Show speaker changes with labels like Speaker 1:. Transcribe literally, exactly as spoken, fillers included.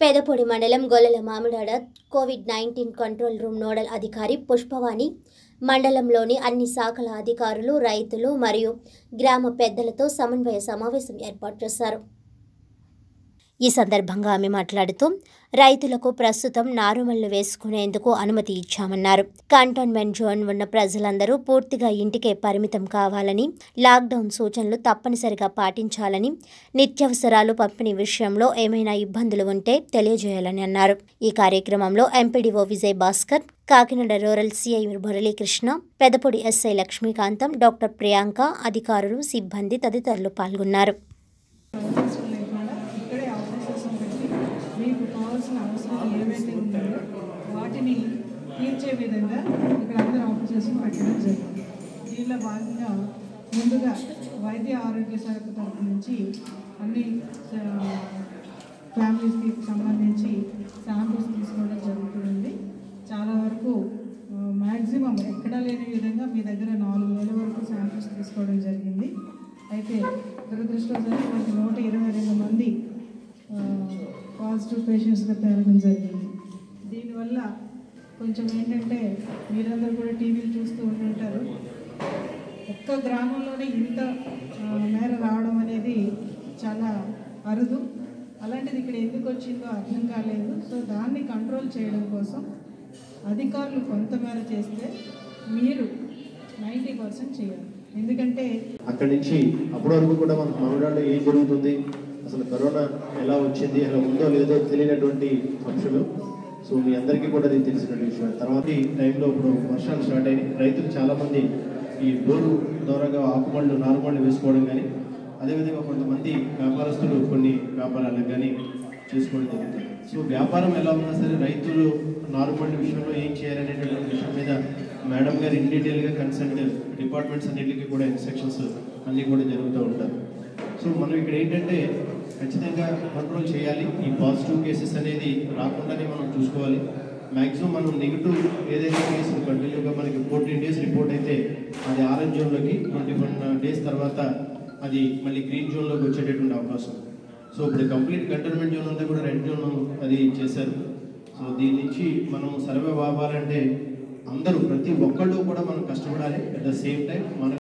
Speaker 1: పెదపొడి మండలం Gollala Mamidada covid nineteen control room nodal అధికారి పుష్పవాణి మండలంలోని అన్ని శాఖల అధికారులు, రైతులు మరియు గ్రామ పెద్దలతో సమన్వయ సమావేశం ఏర్పాటు చేశారు. ఈ సందర్భంగా ఆమె మాట్లాడుతూ రైతులకు ప్రస్తుతం నారుమళ్లు వేసుకునేందుకు అనుమతి ఇచ్చామన్నారు. కంటోన్మెంట్ జోన్ ఉన్న ప్రజలందరూ పూర్తిగా ఇంటికే పరిమితం కావాలని, లాక్డౌన్ సూచనలు తప్పనిసరిగా పాటించాలని, నిత్యావసరాలు పంపిణీ విషయంలో ఏమైనా ఇబ్బందులు ఉంటే తెలియజేయాలని అన్నారు. ఈ కార్యక్రమంలో MPDO Vijay Bhaskar, Kakinada rural CI Muralikrishna, Pedapudi SI Lakshmikantham, doctor Priyanka, అధికారులు, సిబ్బంది తదితరులు పాల్గొన్నారు.
Speaker 2: మీకు కావాల్సిన అవసరాలు ఏవైతే ఉన్నాయో వాటిని తీర్చే విధంగా ఇక్కడ అందరూ ఆఫీసర్స్ పెట్టడం జరిగింది. దీనిలో భాగంగా ముందుగా వైద్య ఆరోగ్య శాఖ తరఫు నుంచి అన్ని ఫ్యామిలీస్కి సంబంధించి శాంపిల్స్ తీసుకోవడం జరుగుతుంది. చాలా వరకు మ్యాక్సిమం ఎక్కడా లేని విధంగా మీ దగ్గర నాలుగు వేల వరకు శాంపిల్స్ తీసుకోవడం జరిగింది. అయితే దురదృష్టవశాత్తు మనకి నూట ఇరవై రెండు మంది పాజిటివ్ పేషెంట్స్గా తేలడం జరిగింది. దీనివల్ల కొంచెం ఏంటంటే మీరందరూ కూడా టీవీలు చూస్తూ ఉంటుంటారు. ఒక్క గ్రామంలోనే ఇంత మేర రావడం అనేది చాలా అరుదు. అలాంటిది ఇక్కడ ఎందుకు వచ్చిందో అర్థం కాలేదు. సో దాన్ని కంట్రోల్ చేయడం కోసం అధికారులు కొంతమేర చేస్తే మీరు నైంటీ పర్సెంట్ చేయాలి. ఎందుకంటే
Speaker 3: అక్కడి నుంచి అప్పటి వరకు కూడా మనకు మామిడాడలో ఏం జరుగుతుంది, అసలు కరోనా ఎలా వచ్చింది, అలా ఉందో లేదో తెలియనటువంటి పక్షులు. సో మీ అందరికీ కూడా అది తెలిసినటువంటి విషయం. తర్వాత ఈ టైంలో ఇప్పుడు వర్షాలు స్టార్ట్ అయినాయి. రైతులు చాలామంది ఈ బోరు ద్వారాగా ఆకుమళ్ళు నారుమళ్ళు వేసుకోవడం కానీ, అదేవిధంగా కొంతమంది వ్యాపారస్తులు కొన్ని వ్యాపారాలకు కానీ చేసుకోవడం జరుగుతుంది. సో వ్యాపారం ఎలా ఉన్నా సరే రైతులు నారుమళ్ళ విషయంలో ఏం చేయాలనేటువంటి విషయం మీద మేడం గారు ఇన్ డీటెయిల్గా కన్సల్ట్ డిపార్ట్మెంట్స్ అన్నింటికి కూడా ఇన్స్ట్రక్షన్స్ అన్నీ కూడా జరుగుతూ ఉంటారు. సో మనం ఇక్కడ ఏంటంటే ఖచ్చితంగా కంట్రోల్ చేయాలి. ఈ పాజిటివ్ కేసెస్ అనేది రాకుండానే మనం చూసుకోవాలి. మ్యాక్సిమం మనం నెగిటివ్ ఏదైతే కేసులు కంటిన్యూగా మనకి ఫోర్టీన్ డేస్ రిపోర్ట్ అయితే అది ఆరెంజ్ జోన్లోకి, ట్వంటీ వన్ డేస్ తర్వాత అది మళ్ళీ గ్రీన్ జోన్లోకి వచ్చేటటువంటి అవకాశం. సో ఇప్పుడు కంప్లీట్ కంటైన్మెంట్ జోన్ అంతా కూడా రెడ్ జోన్ అది చేశారు. సో దీని నుంచి మనం సర్వే అవ్వాలంటే అందరూ ప్రతి ఒక్కళ్ళు కూడా మనం కష్టపడాలి. అట్ ద సేమ్ టైం మన